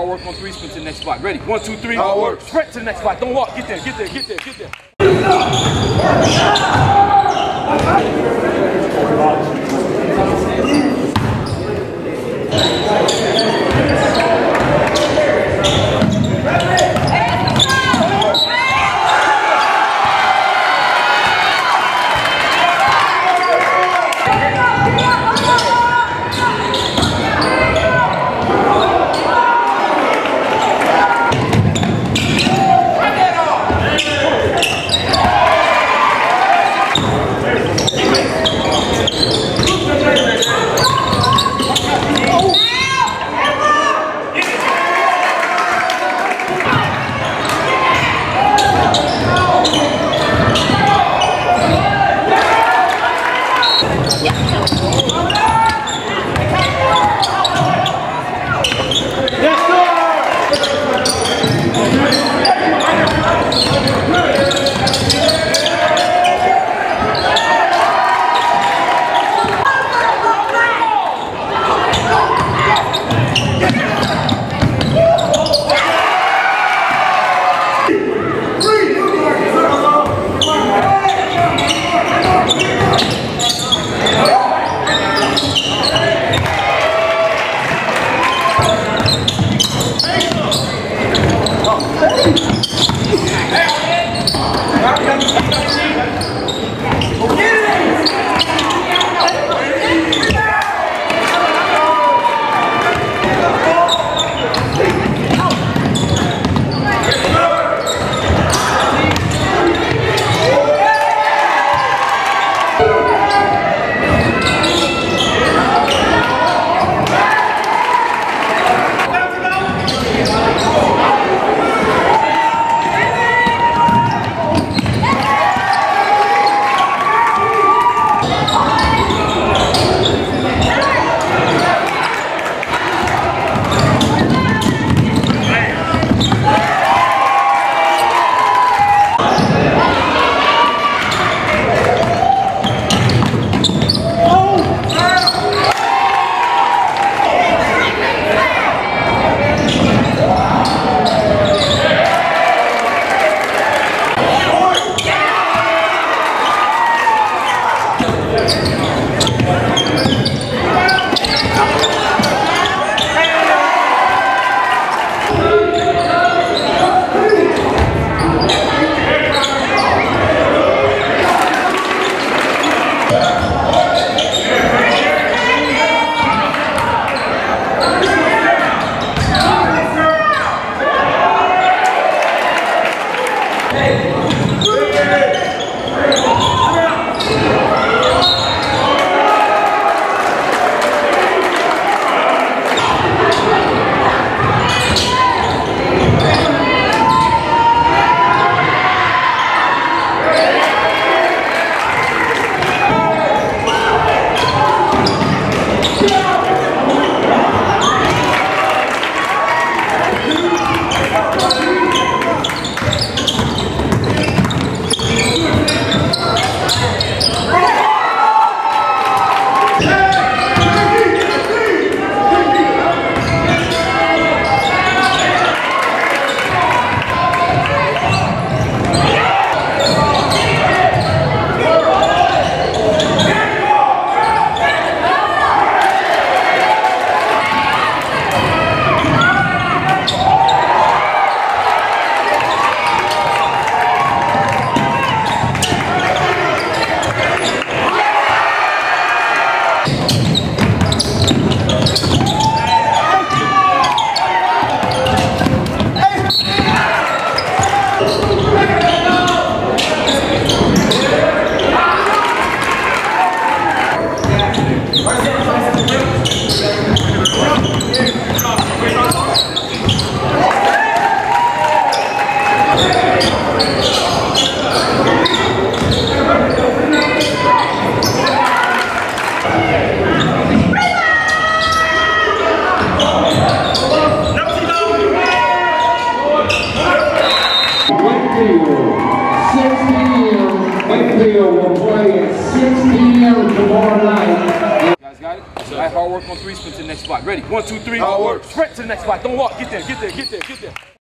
All work on 3, sprint to the next spot. Ready? 1, 2, 3. All work. Sprint to the next spot. Don't walk. Get there, get there, get there, get there. Wakefield will play at 6 p.m. tomorrow night. Guys got it? All right, hard work on 3, sprint to the next spot. Ready? 1, 2, 3. Hard work. Sprint to the next spot. Don't walk. Get there, get there, get there, get there.